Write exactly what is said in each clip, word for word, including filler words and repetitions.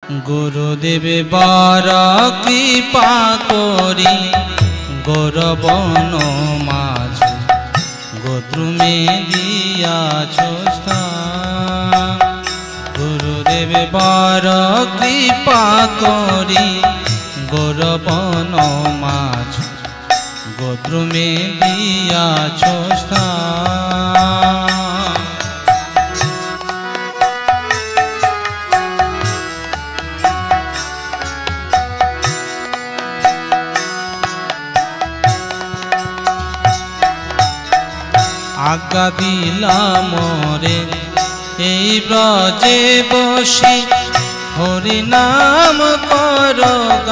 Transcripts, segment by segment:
गुरुदेव बर कृपा करी गौरवन माझ गोद्रुमे दियाछ स्थान। गुरुदेव बर कृपा करी गौरवन माझ गोद्रुमे दियाछ स्थान। आज्ञा दिला मोरे এই ব্রজে বসে হরি নাম কর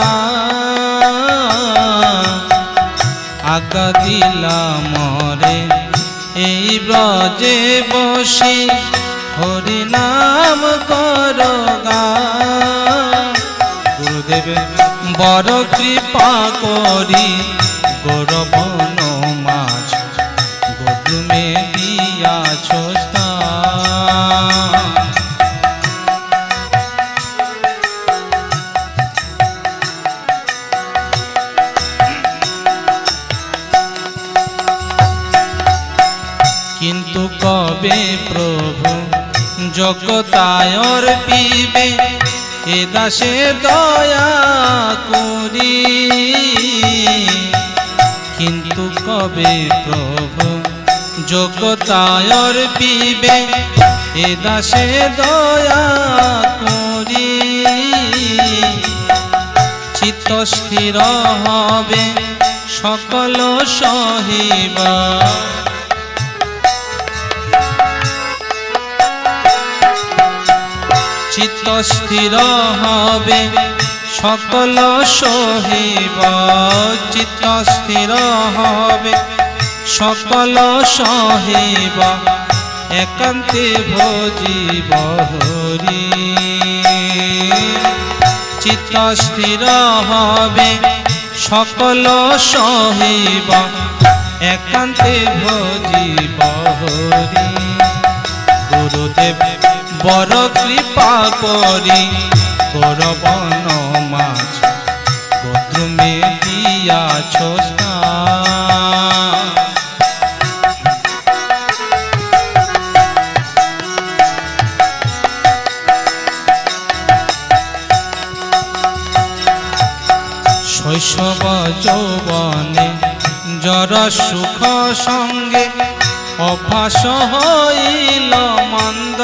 গান। আজ্ঞা দিলা মোরে এই ব্রজে বসে হরি নাম কর গান। গুরুদেব বড় কৃপা করি গৌরবন মাঝ গোদ্রুমে দিয়াছ স্থান। কিন্তু কবে প্রভু জগতায়র পিবে এ দাসে দয়া করি। কিন্তু কবে প্রভু জগতায়র পিবে এ দাসে দয়া করি। চিত্ত স্থির হবে সকল সহিবা। চিত্ত স্থির হবে সকল সহিব। চিত্ত স্থির হবে সকল সহিব একান্তে ভজিব হরি। চিত্ত স্থির হবে সকল সহিব একান্তে ভজিব হরি। গুরুদেব বড় কৃপা করি গৌরবন মাঝ গোদ্রুমে দিয়াছ স্থান। শৈশব যৌবনে জর সুখ সঙ্গে অভ্যাস হইল মন্দ।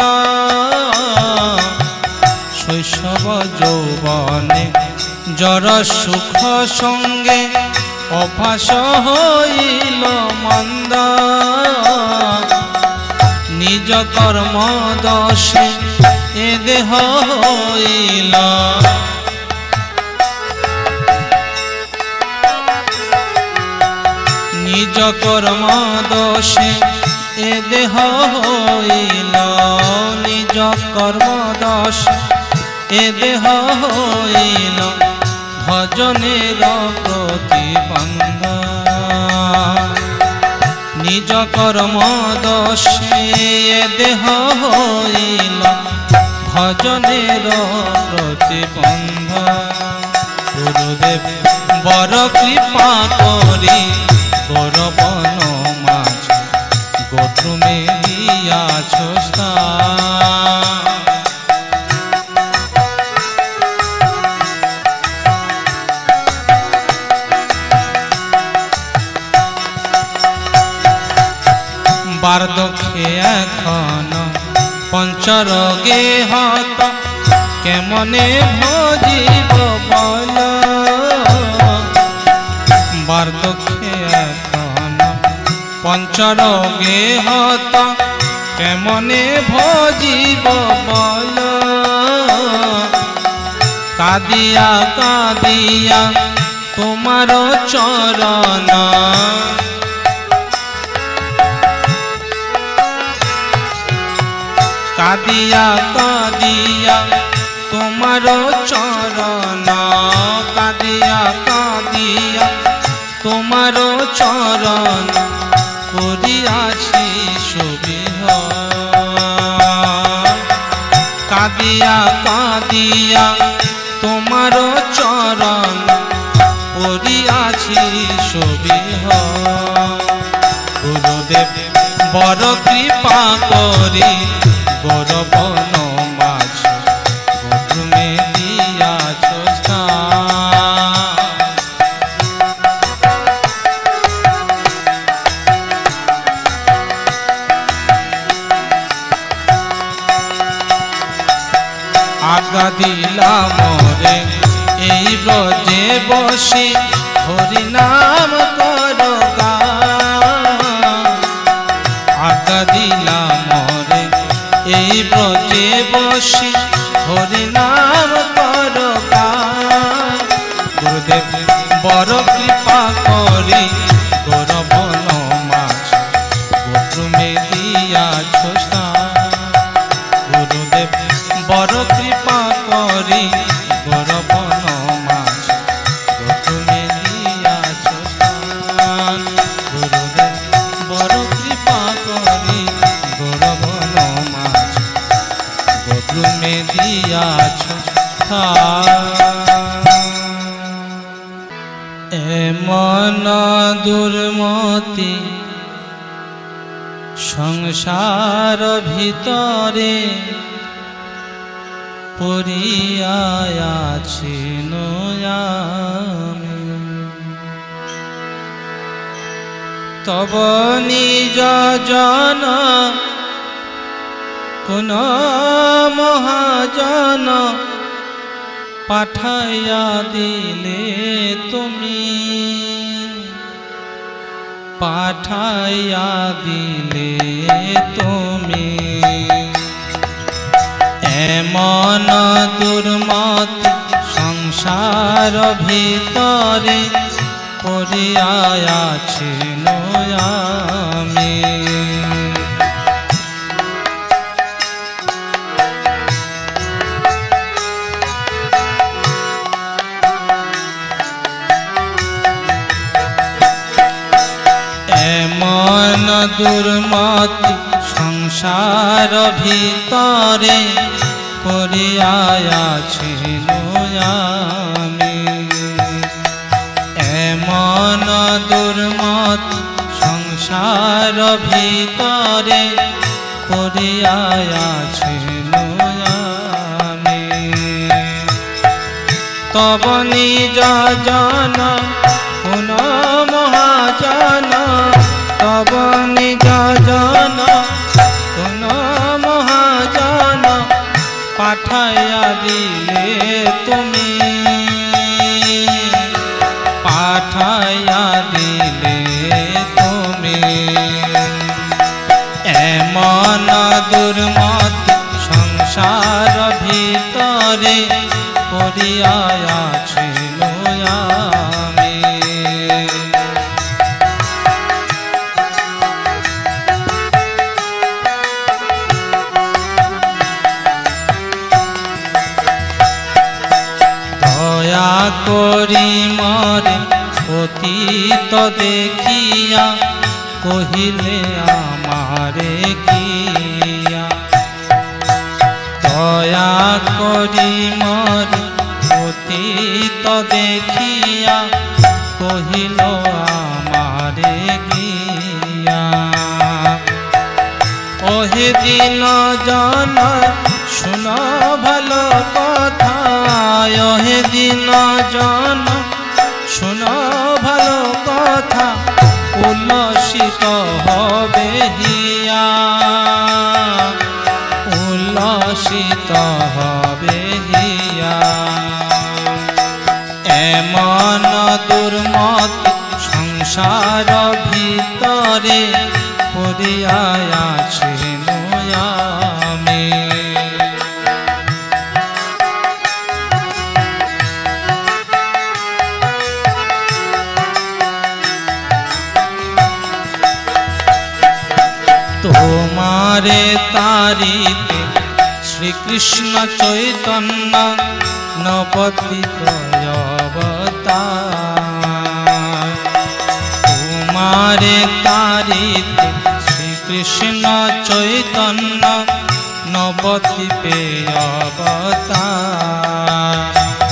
শৈশব যৌবনে জর সুখ সঙ্গে অভ্যাস হইল মন্দ। নিজ কর্ম দোষে এ দেহ হইল। নিজ কর্ম দোষে এ দেহ হইল। নিজ কর্ম দোষে এ দেহ হইল ভজনের প্রতিবন্ধ। নিজ কর্ম দোষে এ দেহ হইল ভজনের প্রতিবন্ধ। গুরুদেব বড় কৃপা করি গৌরবন মাঝ গোদ্রুমে দিয়াছ স্থান। বার্ধক্যে এখন পঞ্চরোগে হত কেমনে ভজিব বল। বার্ধক্যে এখন পঞ্চরোগে হত কেমনে ভজিব বল। কাদিয়া কাদিয়া তোমার চরণ। কাদিয়া কাদিয়া তোমার চরণ। কাদিয়া কাদিয়া তোমার চরণ করিয়াছি সুবিহ। কাদিয়া কাদিয়া কাঁদিয়া তোমার চরণ পড়িয়াছি সবিহ। গুরুদেব বড় কৃপা করি গৌরবন মাঝে গৌতমে দিয়াছ স্থান। আজ্ঞা দিলা মরে এই ব্রজে বসি হরি নাম করো গান। আজ্ঞা দিলা মরে এই ব্রজে বসি হরি নাম করো গান। গুরুদেব বড় কৃপা করি গৌরবন মাঝে গৌতমে দিয়াছ স্থান। গুরুদেব বড় কৃপা করি গৌরবন মাঝে গৌতমে দিয়াছ স্থান। গুরুদেব বড় কৃপা করি গৌরবন মাঝে গৌতমে দিয়াছ স্থান। এমন দুর্মতি সংসার ভিতরে পড়িয়াছি আমি। তব নিজ জন কোন মহাজন পাঠাইয়া দিলে তুমি, পাঠাইয়া দিলে তুমি। এমন দুর্মতি সংসার ভিতরে পড়িয়াছি আমি। এমন দুর্মতি সংসার ভিতরে পড়িয়াছি আমি। এমন দুর্মতি সংসার ভিতরে পড়িয়াছি আমি। তব নিজ জন কোন মহাজন, তব নিজ জন কোন মহাজন পাঠাইয়া দিলে তুমি, পাঠাইয়া দিলে তুমি। এমন দুর্মতি সংসার ভিতরে পড়িয়াছি আমি। দয়া করি মরে পতিত দেখিয়া কহিলে আমারে কিয়া। দয়া করি মরে পতিত দেখিয়া কহিল আমারে গিয়া। ওহে দিন জন শুন ভালো কথা, ওহে দিন জন শুন ভালো কথা, উল্লসিত হবে হিয়া, উল্লসিত হবে হিয়া। এমন দুর্মতি সংসার ভিতরে পড়িয়াছি আমি। তোমারে তারিতে শ্রীকৃষ্ণ চৈতন্য নবদ্বীপ অবতার। তোমারে তারিতে শ্রীকৃষ্ণ চৈতন্য নবদ্বীপে অবতার।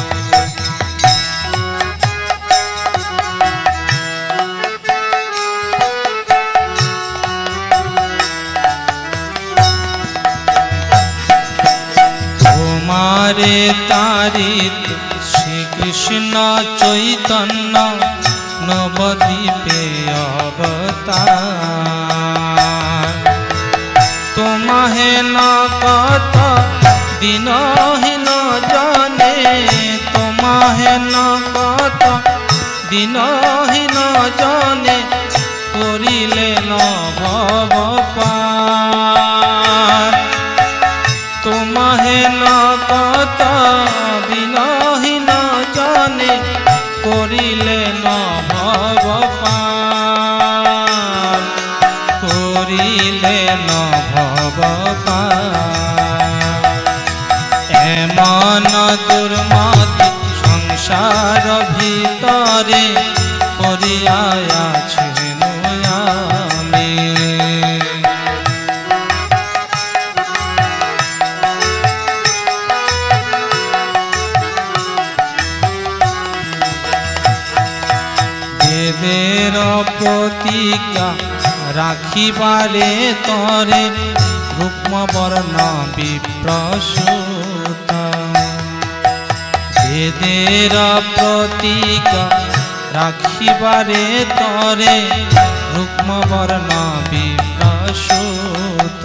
তোমারে তারিতে শ্রীকৃষ্ণ চৈতন্য নবদ্বীপে অবতার। তোমাহে ন কত দিনহীন জনে, তোমাহে ন কত দিনহীন জনে করিলে ন ভব পার। তোমাহে ন কত দিনহীন জনে করিলে ন ভব পার, করিলে ন ভব পার। এমন দুর্মতি সংসার ভিতরে পড়িয়াছি আমি। বেদের প্রতিজ্ঞা রাখিবারে তরে রূক্ম বর্ণ বিপ্রসূত। বেদের প্রতিজ্ঞা রাখিবারে তরে রূক্ম বর্ণ বিপ্রসূত।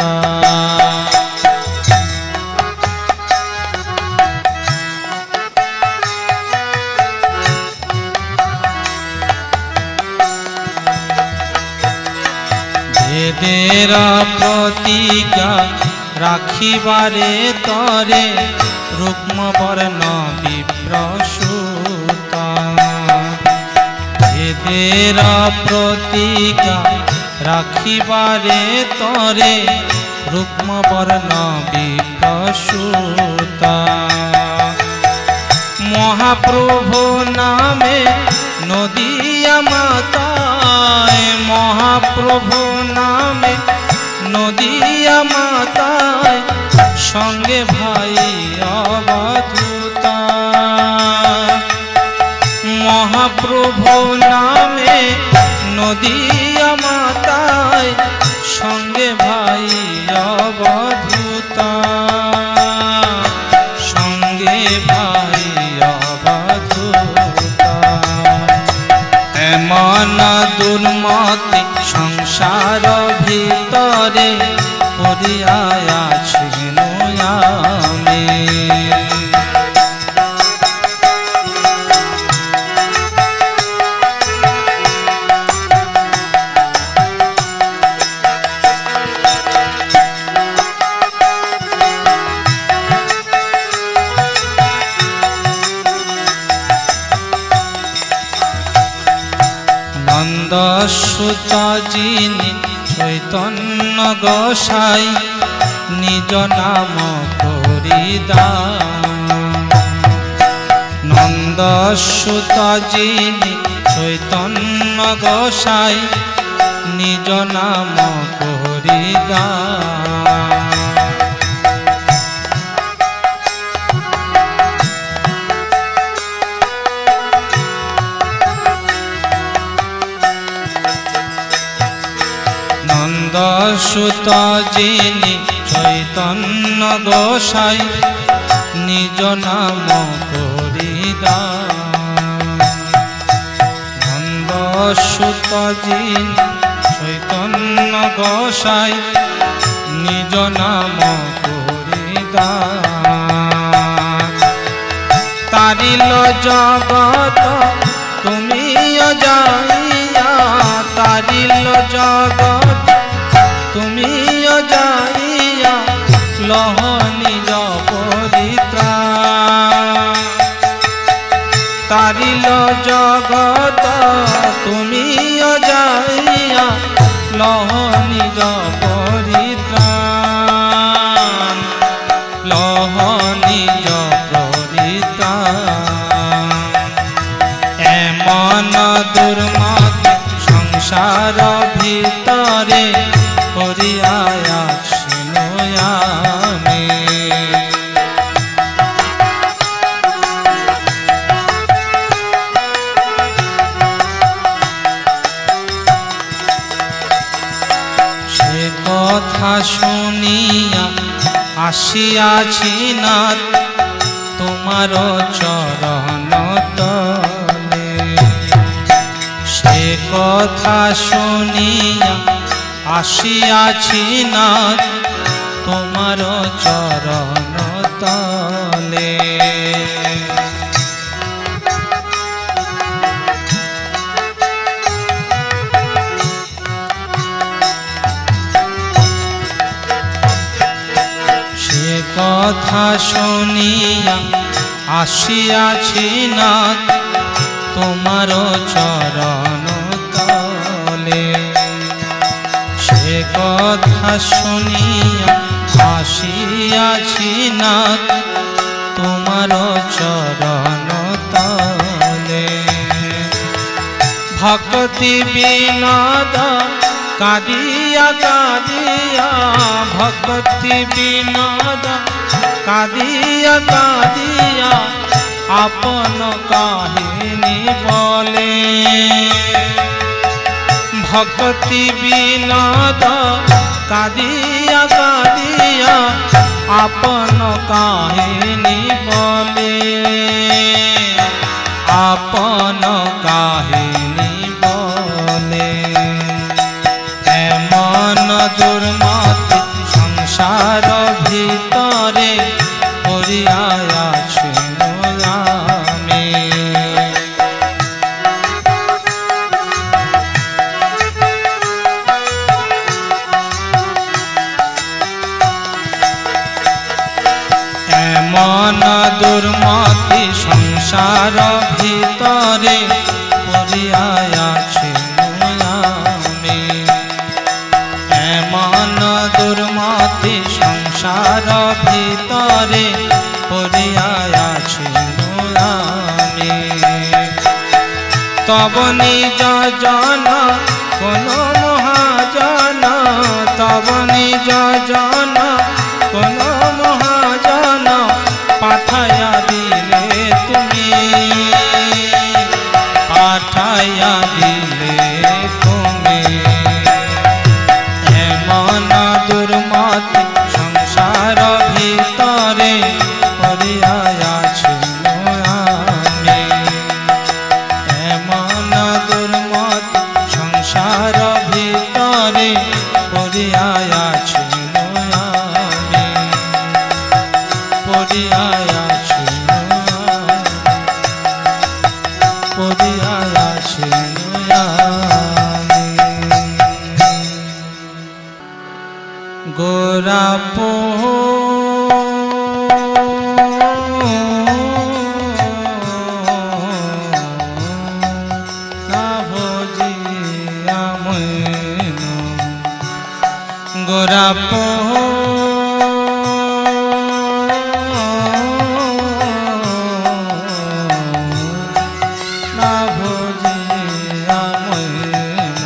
বেদের প্রতিজ্ঞা রাখিবারে তরে রুগ্ম বর্ণ বিপ্রসূত। বেদের প্রতিজ্ঞা রাখিবারে তরে রুগ্ম বর্ণ বিপ্রসূত। মহাপ্রভু নামে নদিয়া মাতায়, মহাপ্রভু নামে নদিয়া মাতায় সঙ্গে ভাই অবধূতা। মহাপ্রভু নামে নদিয়া মাতায় সঙ্গে ভাই অবধূতা, সঙ্গে ভাই অবধূতা। এমন দুর্মতি সংসার ভিতরে পড়িয়াছি আমি। নন্দসুত যিনি চৈতন্য গোসাই নিজ নাম করিদান। নন্দসুত যিনি চৈতন্য গোসাই নিজ নাম করিদান। নন্দসুত যিনি চৈতন্য গোসাই নিজ নাম করিদান। নন্দসুত যিনি চৈতন্য গোসাই নিজ নাম করিদান। তারিল জগত তুমি যাইয়া, তারিল জগত তুমি যাইয়া লহ নিজ পরিত্রাণ। তারিল জগত তুমি যাইয়া লহ নিজ পরিত্রাণ, লহ নিজ পরিত্রাণ। এমন দুর্মতি সংসার ভিতরে পড়িয়াছি আমি। আসিয়াছি নাথ তোমার চরণ তলে। সে কথা শুনিয়া আসিয়াছি নাথ তোমার চরণ তলে। সে কথা শুনিয়া আসিয়াছি নাথ তোমার চরণ তলে। সে কথা শুনিয়া আসিয়াছি নাথ তোমার চরণ তলে। ভক্তি বিনোদ কাঁদিয়া কাঁদিয়া, ভক্তি বিনোদ কাঁদিয়া কাঁদিয়া আপন কাহিনী বলে। ভক্তি বিনোদ কাঁদিয়া কাঁদিয়া আপন কাহিনী বলে। আপন কাহিনী বলে। এমন দুর্মতি সংসার ভিতরে পড়িয়া আছি আমি। এমন দুর্মতি সংসার ভিতরে পড়িয়া আছি আমি। এমন দুর্মতি সংসার ভিতরে পড়িয়া আছি আমি। তব নিজ জন কোন মহাজন, তব নিজ জন কোন মহাজন পাঠাইয়া দিলে তুমি, পাঠাইয়া দিলে তুমি। এমন দুর্মতি সংসার ভিতরে পড়িয়া আছি আমি। এমন দুর্মতি সংসার ভিতরে পড়িয়া আছি আমি। পড়িয়া আছি পড়িয়া আছি আমি। গোরাপ না ভজিয়া মইন, গোরাপ না ভজিয়া মইন।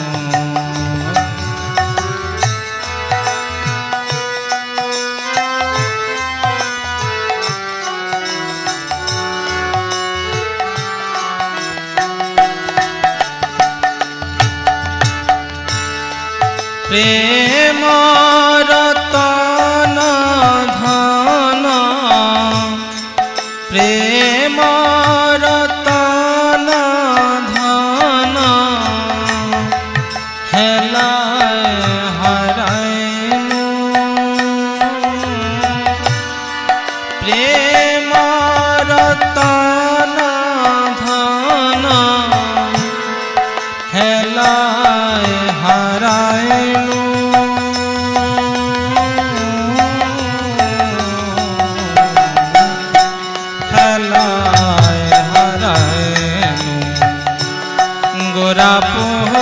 প্রেম রতন ধন, প্রেম রতন ধন হেলায় হারাইনু। প্রেম রতন ধন হেলায় হারাইনু। হেলায় হারাইনু। গোরাপ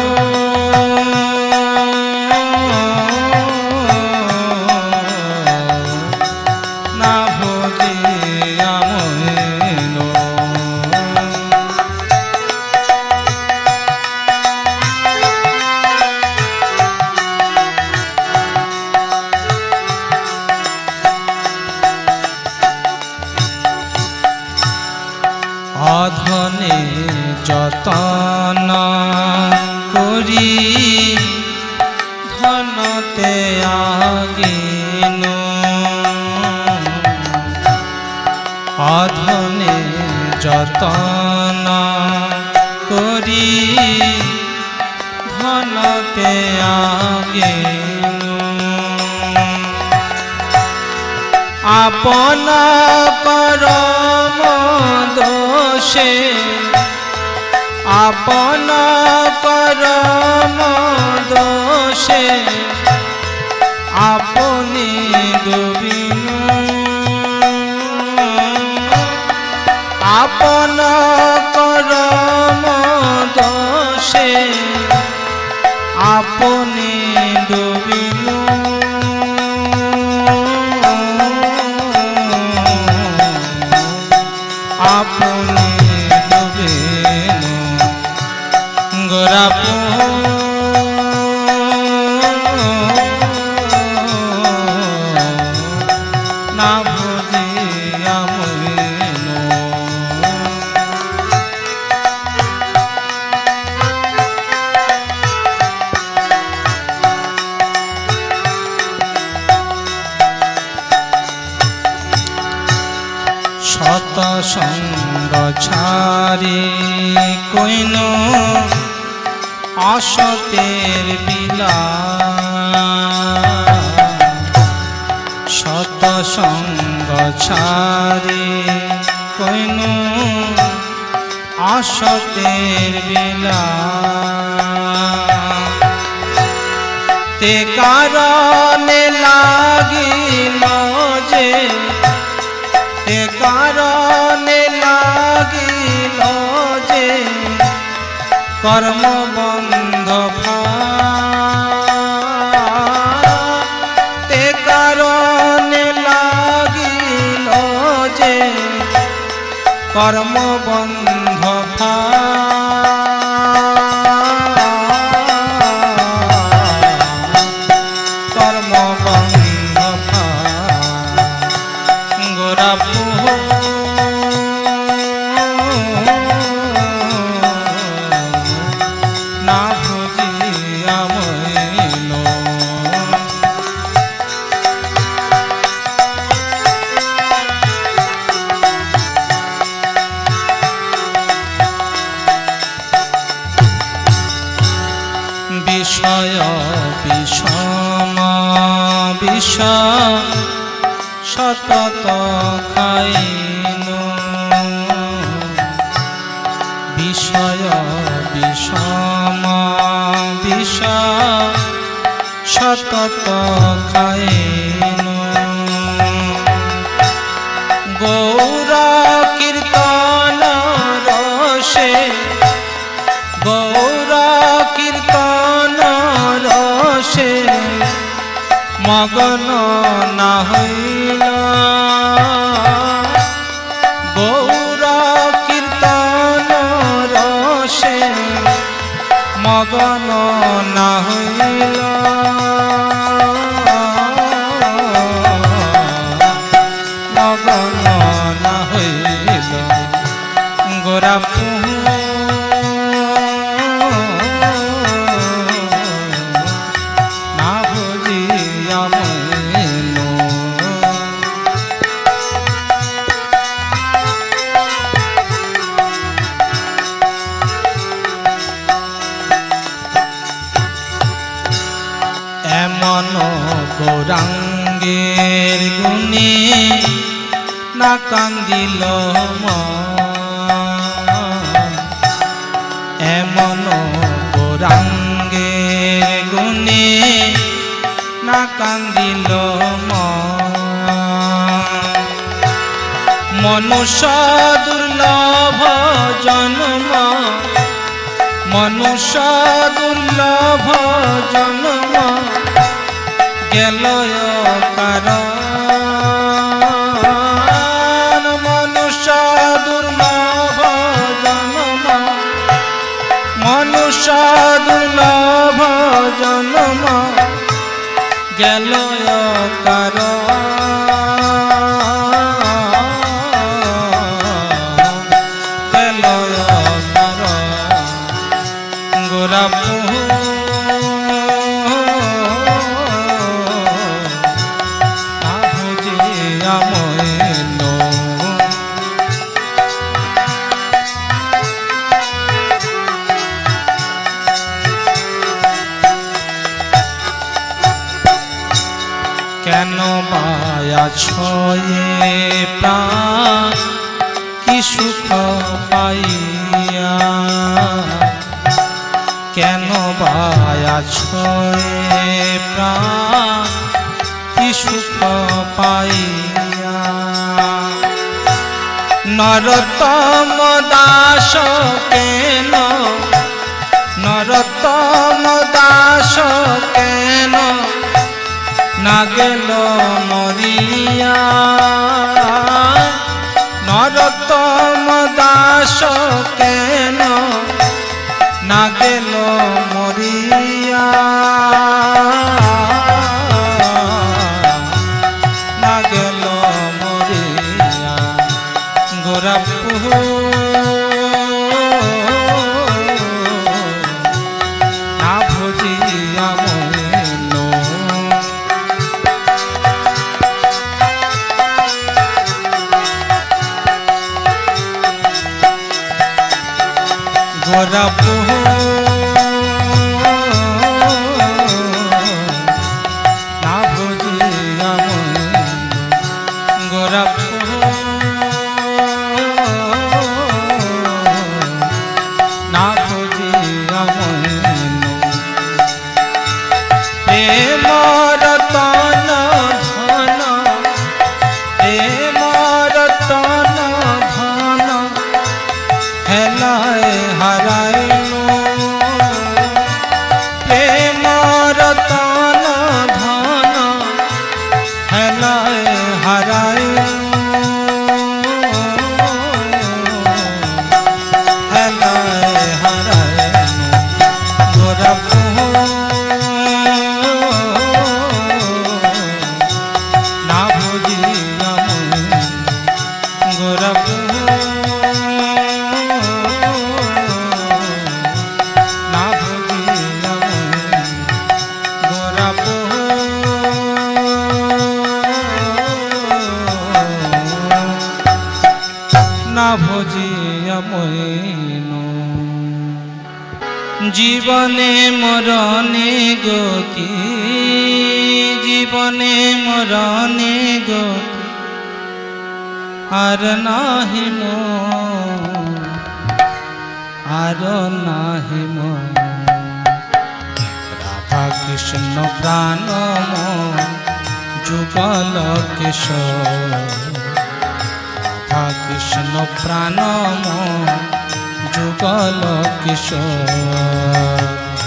না ভজিয়া মইন। অধনে যতন করি ধনতে আগিনু। যতন করি ধনতে আগে আপন করম দোষে আপন করম দোষে আপনি ডুবিনু আপন করম দোষে আপনি ডুবিনু আপনি ডুবিনু গোরাপু না বুঝিয়া মইনু শত সঙ্গ ছাড়ি কইনু অসতের বিলা শত সঙ্গ ছাড়ি কইনু অসতের বিলা তে কারণে লাগিল যে তে কারণে লাগিল যে কর্মবন্ধ তে কারণে লাগিল যে কর্মবন্ধ কর্মবন্ধ গোরাপু না বুঝিয়া মইনু বিষয় বিষম বিষ সতত খাইনু বিষয় বিষম বিষ সতত খাইনু গৌর কীর্তন রসে গৌর কীর্তন রসে মগন না হইল গৌর কীর্তন রসে মগন না হইল মগন না হইল গোরাপু না বুঝিয়া মইনু এমন গৌরাঙ্গের গুণে না কান্দিল মন এমন গৌরাঙ্গের গুণে না কান্দিল মন মনুষ্য দুর্লভ জন্ম মনুষ্য দুর্লভ জন্ম গেল কারণ মনুষ্য দুর্লভ জন্ম মনুষ্য দুর্লভ জন্ম গেল কারণ গোরাপু না বুঝিয়া মইনু ছয়ে প্রাণ কি সুখ পাইয়া কেন বায়া ছয়ে প্রাণ কি সুখ পাইয়া নরতম দাস কেন নরতম দাস কেন না গেল মরিয়া নরতম দাস কেন না গেল মরিয়া না গেল মরিয়া গোরাপু না ভজিয়া মনো গোরাপু না ভজিয়া মনো গোরাপু না ভজিয়া মনো প্রেম রতন ধন প্রেম রতন ধন হেলায় হারাইলু প্রেম রতন ধন হেলায় হারাইলু হেলায় হারাইলু গোরাপু না ভজিয়া মনো গোরাপু না ভজিয়া মনো গোরাপু না ভজিয়া মনো জীবনে মরণে গতি জীবনে মরণে গতি আর নাহি মোর আর নাহি মোর রাধা কৃষ্ণ প্রাণ মোর যুগল কিশোর রাধা কৃষ্ণ প্রাণ মোর যুগল কিশোর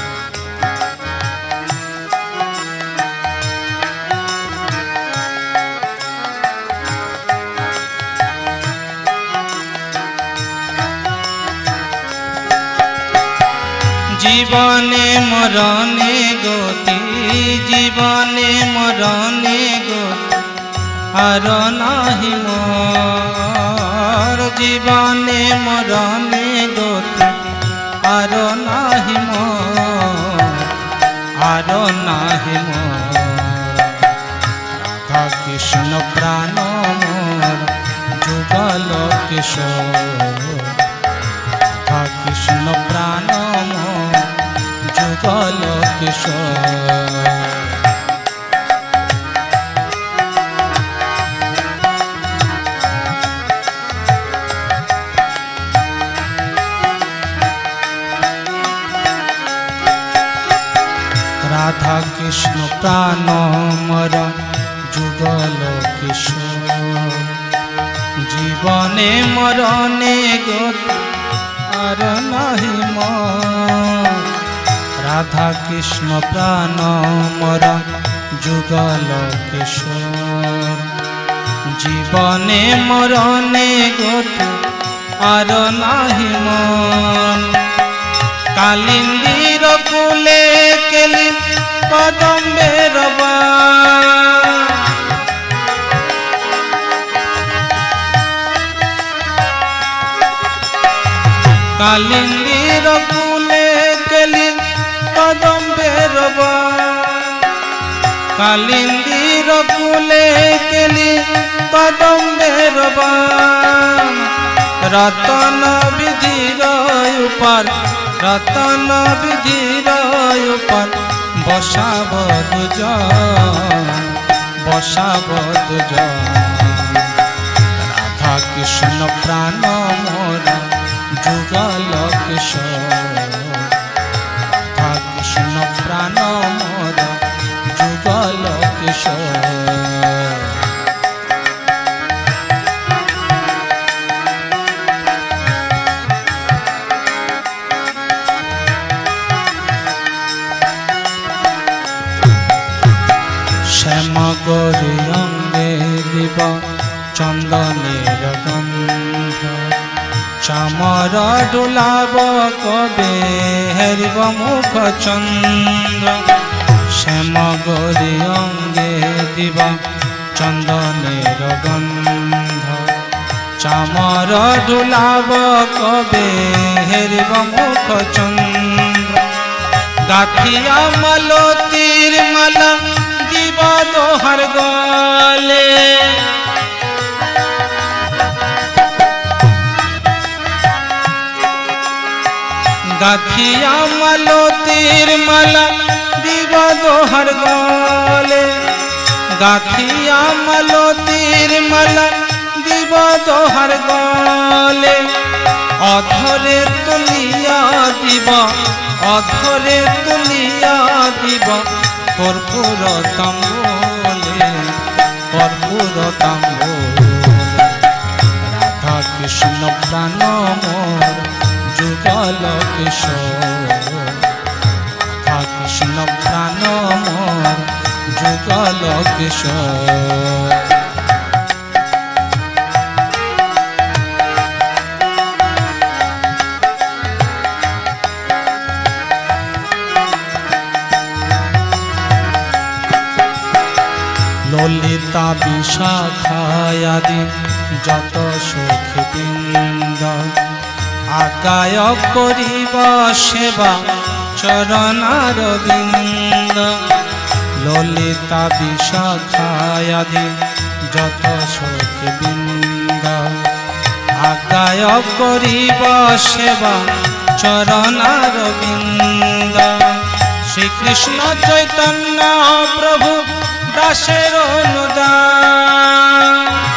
জীবনে মরণে গতি জীবনে মরণে গতি আর নাহি মোর জীবনে মরণে গতি আর নাহি মোর আর নাহি মোর রাধা কৃষ্ণ প্রাণ মোর যুগল কিশোর রাধা কৃষ্ণ প্রাণ মোর যুগল কিশোর রাধা কৃষ্ণ প্রাণ মোর যুগল কিশোর জীবনে মরণে গতি আর নাহি মোর রাধা কৃষ্ণ প্রাণ মোর যুগল কিশোর জীবনে মরণে গতি আর নাহি মন কালিন্দীর কুলে কেলি কদম্বের কালিন্দীর কুলে কেলি কদম্বের কালিন্দীর কুলে কেলি কদম্বের रतन विधिर ऊपर रतन विधिर ऊपर बसाब दुज বসাবত রাধা কৃষ্ণ প্রাণ মোরা যুগল কিশোর রাধা কৃষ্ণ প্রাণ মোরা যুগল কিশোর শ্যাম গৌরী অঙ্গে দিব চন্দনের গন্ধ চামর ডুলাব কবে হেরিব মুখ চন্দ্র শ্যাম গৌরী অঙ্গে দিব চন্দনের গন্ধ চামর ডুলাব কবে হেরিব মুখ চন্দ্র গাথিয়া মালতীর মালা দিবা দোহার গলে গাথিয়া মালতীর মালা দিবা দোহার গলে গাথিয়া মালতীর মালা দিবা দোহার গলে অধরে তুলিয়া দিবা অধরে তুলিয়া দিবা কর্পূর তাম্বুলে কর্পূর তাম্বুলে রাধা কৃষ্ণ প্রাণ মোর যুগল কিশোর রাধা কৃষ্ণ প্রাণ মোর যুগল কিশোর ললিতা বিশাখায়াদি যত সখী বৃন্দ আগায় করিব সেবা চরণার বৃন্দ ললিতা বিশাখায়াদি যত সখী বৃন্দ আগায় করিব সেবা চরণার বৃন্দ শ্রীকৃষ্ণ চৈতন্য প্রভু দাসের অনুদান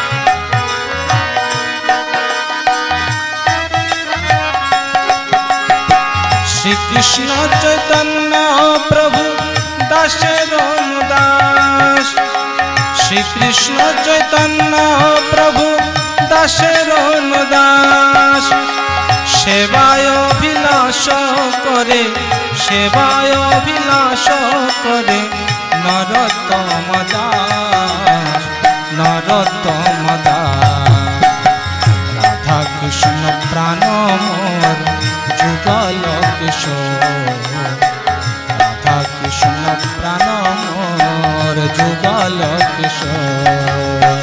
শ্রীকৃষ্ণ চৈতন্য প্রভু দাসের অনুদাস শ্রীকৃষ্ণ চৈতন্য প্রভু দাসের অনুদাস সেবায় অভিলাষ করে সেবায় অভিলাষ করে নরোত্তম দাস নরোত্তম দাস রাধা কৃষ্ণ প্রাণ মোর যুগল কিশোর রাধা কৃষ্ণ প্রাণ মোর যুগল কিশোর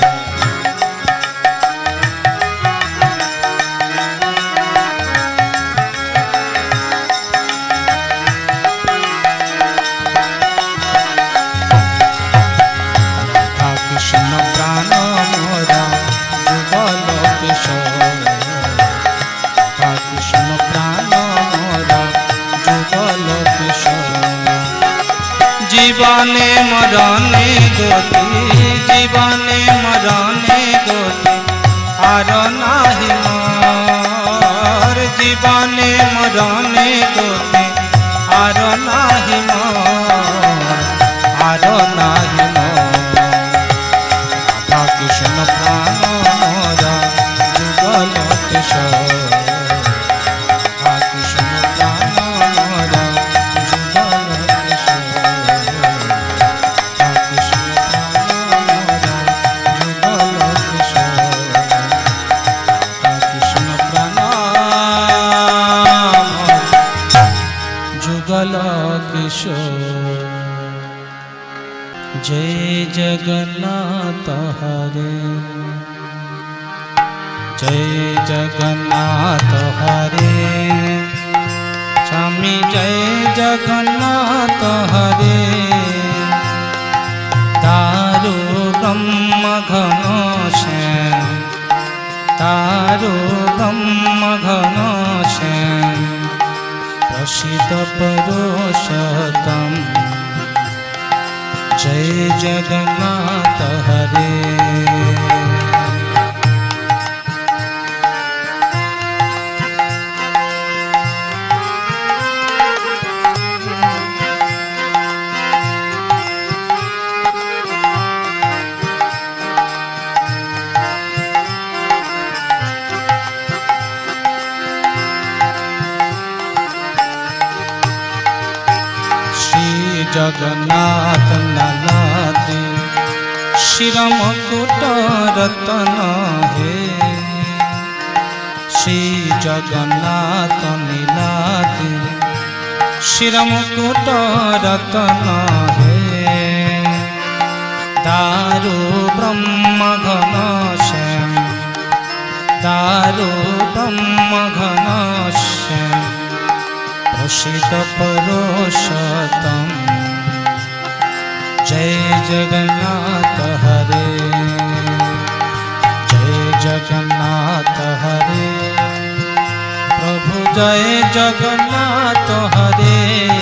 জীবনে মরণে গতি জীবনে মরণে গতি আর নাহি মোর জীবনে মরণে গতি আর নাহি মোর আর নাহি মোর রাধা কৃষ্ণ প্রাণ মোরা যুগল কিশোর রাধা কৃষ্ণ প্রাণ মোরা যুগল जय जगन्नाथ हरे जय जगन्नाथ हरे स्वामी जय जगन्नाथ हरे तारो ब्रह्म घन श्याम तारो ब्रह्म घन श्याम प्रसिद्ध पुरुषोत्तम जय जगन्नाथ हरे। जगन्नाथ नलाते शिरम कुट रतन है। श्री जगन्नाथ नीलाते शिरम कुट रतन है। दारु ब्रह्म घन श्याम दारु ब्रह्म घन श्याम प्रसिद्ध परोषतम जय जगन्नाथ हरे। जय जगन्नाथ हरे प्रभु जय जगन्नाथ हरे।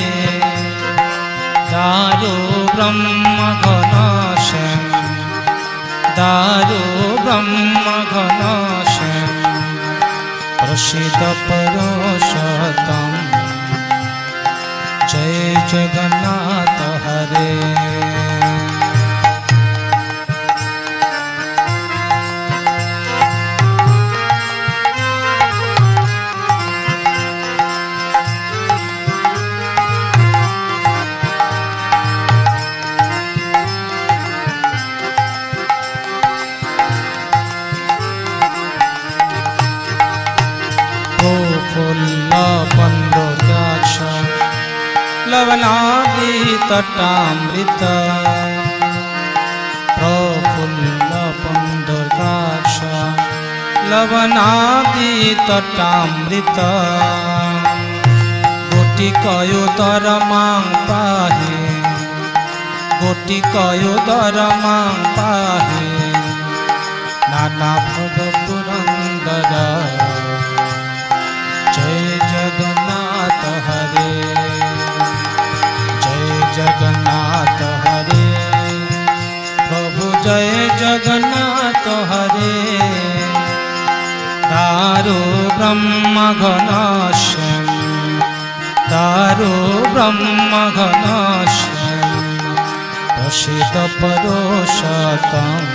दारु ब्रह्म घन श्याम दारु ब्रह्म घन श्याम प्रसिद्ध परोषतम जय जगन्नाथ हरे। प्रफुल्ल पंडोराक्ष लवनादि तटामृत प्रफुल्ल पंडोराक्ष लवनादि तटामृत गोटी कयो दर मांग पाहे गोटी कयो दर मांग पाहे नाना भव पुरंदर जय जगन्नाथ हरे। जय जगन्नाथ हरे प्रभु जय जगन्नाथ हरे। दारु ब्रह्म घन श्याम दारु ब्रह्म घन श्याम प्रसिद्ध परोषतम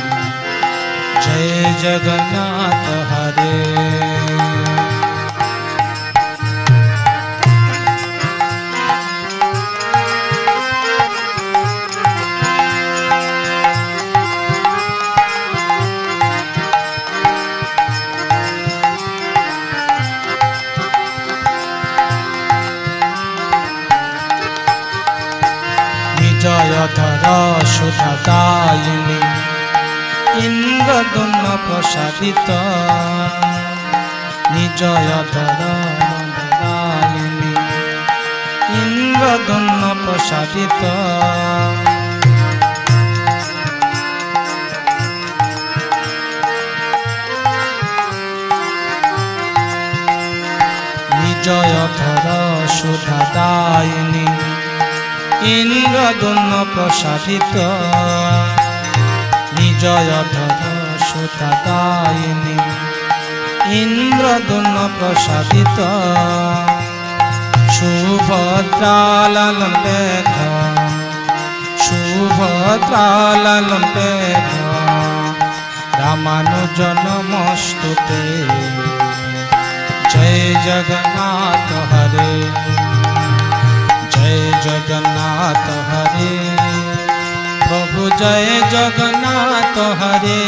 जय जगन्नाथ हरे। जयधर सुधादायिनी इंद्रदुम्न प्रसादित निजयधर दायिनी इंद्रदुम्न प्रसादित निजयधर सुधादायिनी इंद्रदुम्न प्रसादित निजयधर सुधादायिनी इंद्रदुम्न प्रसादित सुभद्रालनं लेख सुभद्रालनं लेख रामानुजन नमस्तुते जय जगन्नाथ हरे। जय जगन्नाथ हरे प्रभु जय जगन्नाथ हरे।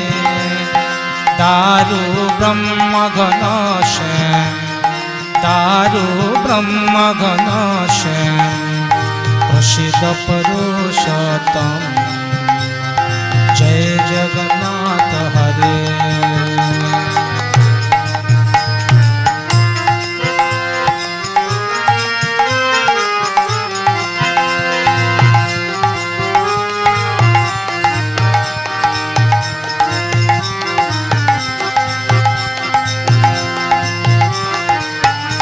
दारु ब्रह्म घन श्याम दारु ब्रह्म घन श्याम प्रसिद्ध परोषतम जय जगन्नाथ हरे।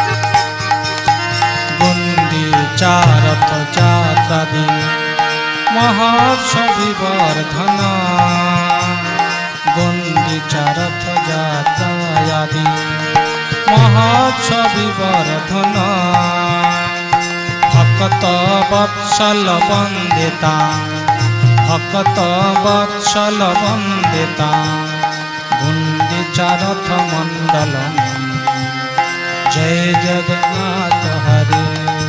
चारथ जात्रादि महोत्सवी वर्धन गुंडीचा रथ जात्रायादि महोत्सवी वर्धन भक्त वत्सल वंदिता भक्त वत्सल वंदिता गुंडीचा रथ मंडलम जय जगन्नाथ हरे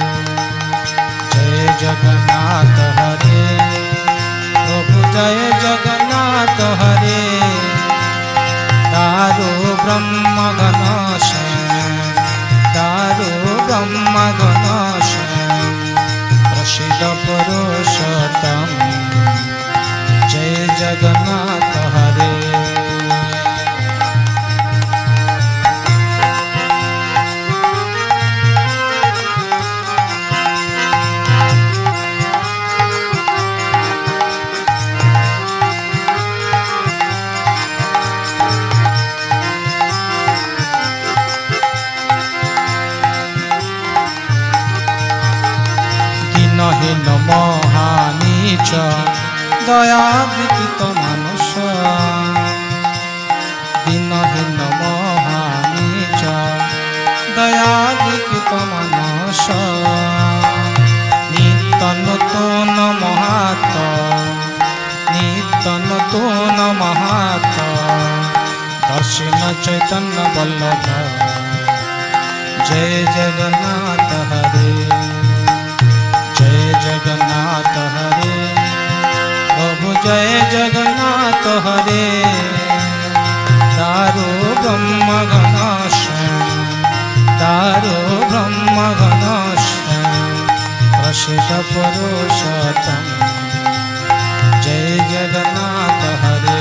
जय जगन्नाथ हरे प्रभु जय जगन्नाथ हरे दारु ब्रह्म गणेश दारु ब्रह्म गणेश प्रसिद्ध पुरुषोत्तम जय जगन्नाथ हरे दीनहीन महानीच दया विदित मानुष दीनहीन महानीच दया विदित मानुष नित्य नूतन महात नित्य नूतन महात दर्शन चैतन्य वल्लभ जय जगन्नाथ हरे जय जगन्नाथ हरे प्रभु जय जगन्नाथ हरे दारु ब्रह्म गणेश दारु ब्रह्म गणेश प्रसिद्ध पुरुषोत्तम जय जगन्नाथ हरे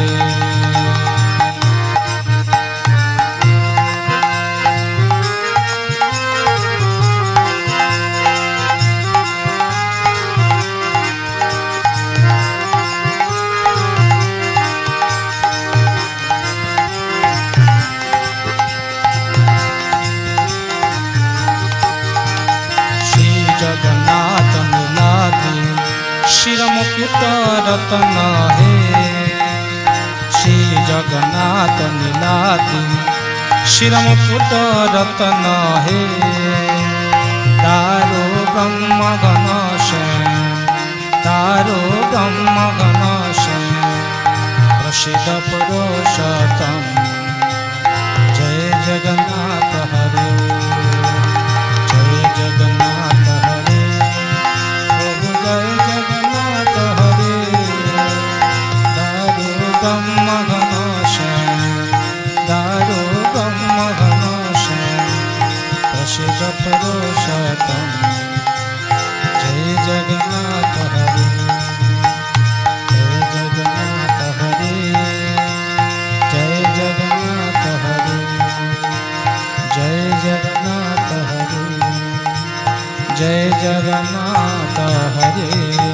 जगन्नाथ नीलाद्रि शिर मुकुट रतन है श्री जगन्नाथ नीलाद्रि शिर मुकुट रतन है दारु ब्रह्म गणेश दारु ब्रह्म गणेश प्रसिद्ध पुरुषोत्तम जय जगन्नाथ हरे जय जगन्नाथ हरे प्रभु जय जगन्नाथ हरे दारु ब्रह्म गणेश दारु ब्रह्म गणेश प्रसिद्ध पुरुषोत्तम जय जगन्नाथ हरे जय जगन्नाथ हरे जय जगन्नाथ हरे जय जगन्नाथ हरे जय जगन्नाथ हरे।